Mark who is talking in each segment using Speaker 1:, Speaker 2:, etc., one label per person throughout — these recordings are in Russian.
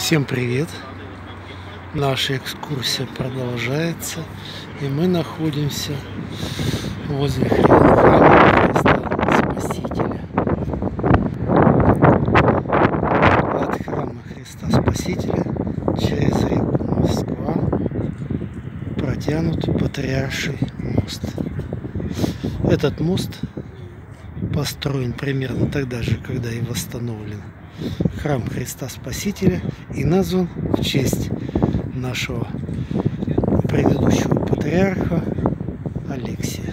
Speaker 1: Всем привет! Наша экскурсия продолжается, и мы находимся возле храма Христа Спасителя. От храма Христа Спасителя через реку Москва протянут Патриарший мост. Этот мост построен примерно тогда же, когда и восстановлен храм Христа Спасителя, и назван в честь нашего предыдущего патриарха Алексия.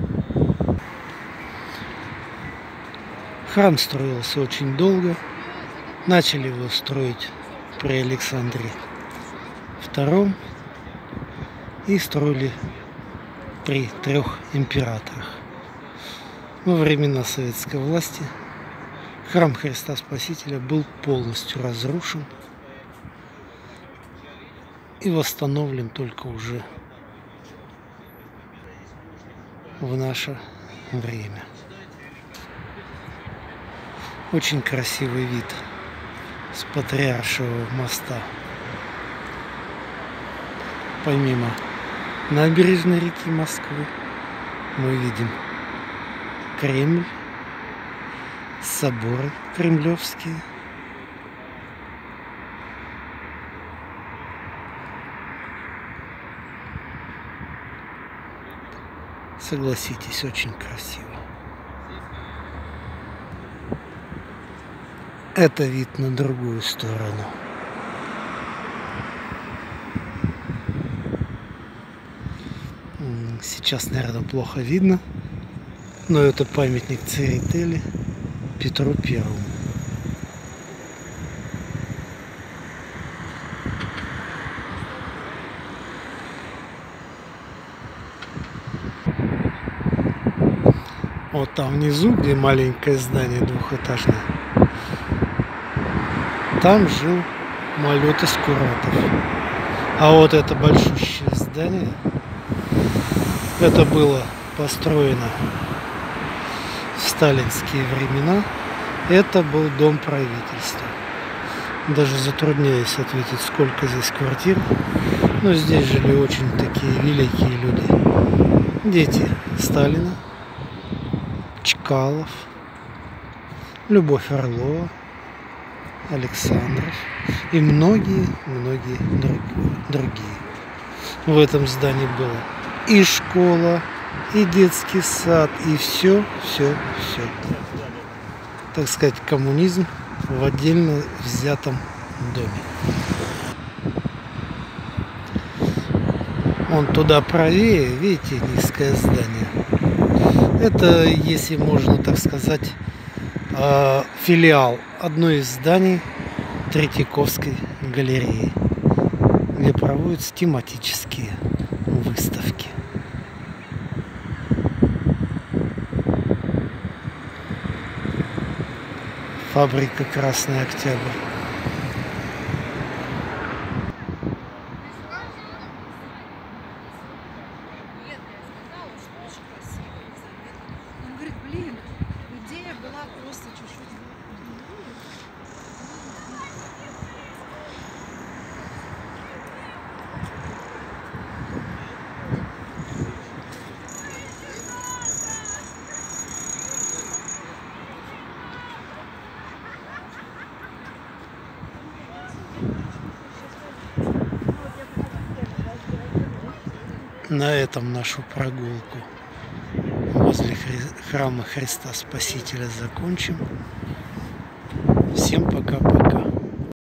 Speaker 1: Храм строился очень долго. Начали его строить при Александре II и строили при 3 императорах. Во времена советской власти храм Христа Спасителя был полностью разрушен и восстановлен только уже в наше время. Очень красивый вид с Патриаршего моста. Помимо набережной реки Москвы мы видим Кремль, соборы кремлевские. Согласитесь, очень красиво. Это вид на другую сторону. Сейчас, наверное, плохо видно, но это памятник Церетели Петру Первому. Вот там внизу, где маленькое здание двухэтажное, там жил Малета Скуратов. А вот это большущее здание, это было построено в сталинские времена. Это был дом правительства. Даже затрудняюсь ответить, сколько здесь квартир. Но здесь жили очень такие великие люди. Дети Сталина, Чкалов, Любовь Орлова, Александров и многие другие. В этом здании было и школа, и детский сад, и все. Так сказать, коммунизм в отдельно взятом доме. Вон туда правее, видите, низкое здание. Это, если можно так сказать, филиал одной из зданий Третьяковской галереи, где проводятся тематические выставки. Фабрика «Красный Октябрь».
Speaker 2: Он говорит, блин, идея была просто чуть-чуть.
Speaker 1: На этом нашу прогулку возле храма Христа Спасителя закончим. Всем пока-пока.